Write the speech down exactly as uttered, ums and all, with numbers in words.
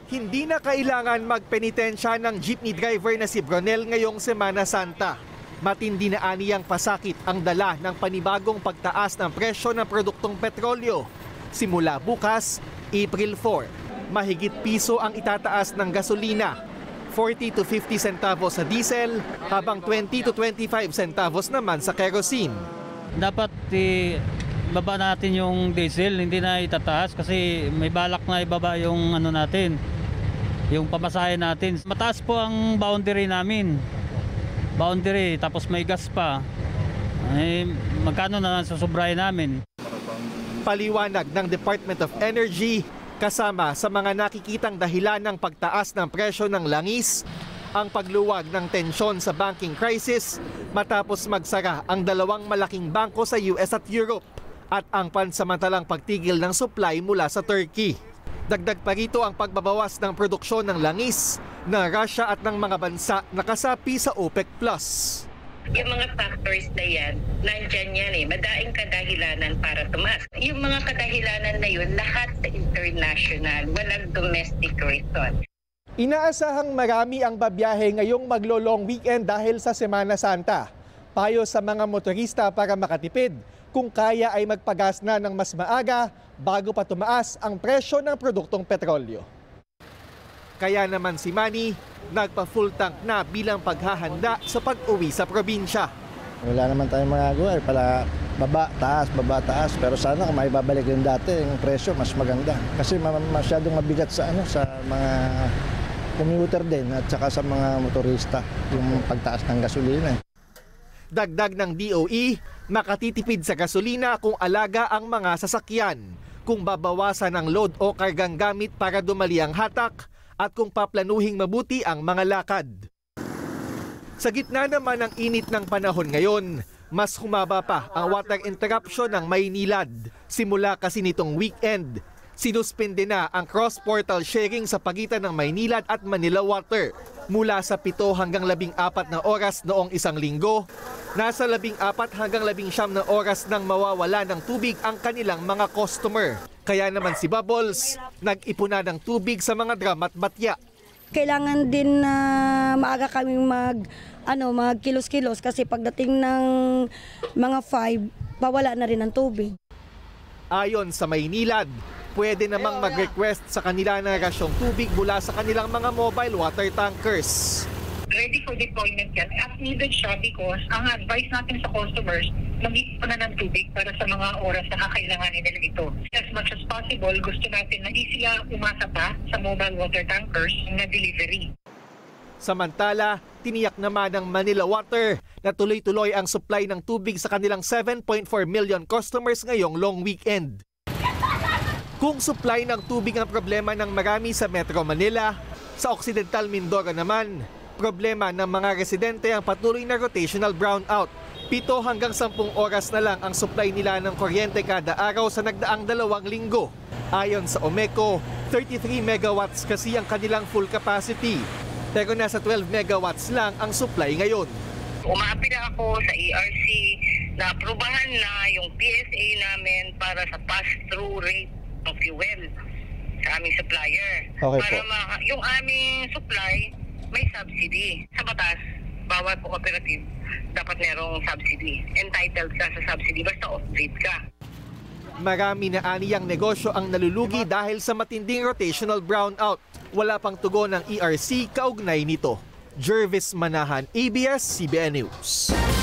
Hindi na kailangan magpenitensya ng jeepney driver na si Bronel ngayong Semana Santa. Matindi na aniyang pasakit ang dala ng panibagong pagtaas ng presyo ng produktong petrolyo. Simula bukas, April four, mahigit piso ang itataas ng gasolina. forty to fifty centavos sa diesel, habang twenty to twenty-five centavos naman sa kerosene. Dapat eh, baba natin yung diesel, hindi na itataas kasi may balak na ibaba yung ano natin, yung pamasahe natin. Mataas po ang boundary namin. Boundary, tapos may gas pa. Eh, magkano na susubrahin namin? Paliwanag ng Department of Energy, kasama sa mga nakikitang dahilan ng pagtaas ng presyo ng langis, ang pagluwag ng tensyon sa banking crisis matapos magsara ang dalawang malaking bangko sa U S at Europe at ang pansamantalang pagtigil ng supply mula sa Turkey. Dagdag pa rito ang pagbabawas ng produksyon ng langis ng Russia at ng mga bansa na kasapi sa OPEC plus. Yung mga factors na yan, nandyan yan eh. Madaing kadahilanan para tumaas. Yung mga kadahilanan na yun, lahat sa international, walang domestic reason. Inaasahang marami ang babiyahe ngayong maglo-long weekend dahil sa Semana Santa. Payo sa mga motorista para makatipid, kung kaya ay magpagas na ng mas maaga bago pa tumaas ang presyo ng produktong petrolyo. Kaya naman si Manny, nagpa-full tank na bilang paghahanda sa pag-uwi sa probinsya. Wala naman tayong magagawa, pala baba, taas, baba, taas. Pero sana kung may babalik yung dati, yung presyo mas maganda. Kasi masyadong mabigat sa ano sa mga commuter din at saka sa mga motorista yung pagtaas ng gasolina. Dagdag ng D O E, makatitipid sa gasolina kung alaga ang mga sasakyan, kung babawasan ang load o kargang gamit para dumali ang hatak, at kung paplanuhing mabuti ang mga lakad. Sa gitna naman ng init ng panahon ngayon, mas humaba pa ang water interruption ng Maynilad. Simula kasi nitong weekend, sinuspende na ang cross-portal sharing sa pagitan ng Maynilad at Manila Water. Mula sa pito hanggang labing apat na oras noong isang linggo, nasa labing apat hanggang labing siyam na oras nang mawawala ng tubig ang kanilang mga customer. Kaya naman si Bubbles, nag-ipon na ng tubig sa mga drum at batya. Kailangan din na uh, maaga kaming mag, ano, magkilos-kilos kasi pagdating ng mga five, bawala na rin ang tubig. Ayon sa Maynilad, pwede namang mag-request sa kanila ng rasyong tubig mula sa kanilang mga mobile water tankers. Ready for deployment yan. As needed siya because ang advice natin sa customers, mag-ipon na ng tubig para sa mga oras na kakailanganin nila ito. As much as possible, gusto natin na di sila umasa pa sa mobile water tankers na delivery. Samantala, tiniyak naman ng Manila Water na tuloy-tuloy ang supply ng tubig sa kanilang seven point four million customers ngayong long weekend. Kung supply ng tubig ang problema ng marami sa Metro Manila, sa Occidental Mindoro naman, problema ng mga residente ang patuloy na rotational brownout. Pito hanggang sampung oras na lang ang supply nila ng kuryente kada araw sa nagdaang dalawang linggo. Ayon sa Omeco, thirty-three megawatts kasi ang kanilang full capacity. Pero nasa twelve megawatts lang ang supply ngayon. Umapi na ako sa E R C na aprubahan na yung P S A namin para sa pass-through rate ng fuel sa aming supplier. Okay para po. ma- yung aming supply may subsidy. Sa batas, bawat cooperative dapat merong subsidy. Entitled ka sa subsidy basta off-grid ka. Marami na aniyang negosyo ang nalulugi dahil sa matinding rotational brownout. Wala pang tugon ng E R C kaugnay nito. Jervis Manahan, A B S C B N News.